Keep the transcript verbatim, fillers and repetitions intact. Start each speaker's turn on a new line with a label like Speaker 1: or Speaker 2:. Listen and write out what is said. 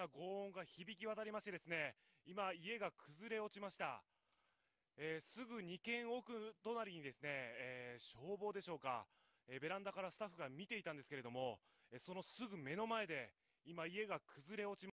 Speaker 1: な轟音が響き渡りましてですね、今、家が崩れ落ちました。えーすぐに軒奥隣にですね、えー消防でしょうか、えーベランダからスタッフが見ていたんですけれども、えーそのすぐ目の前で今、家が崩れ落ち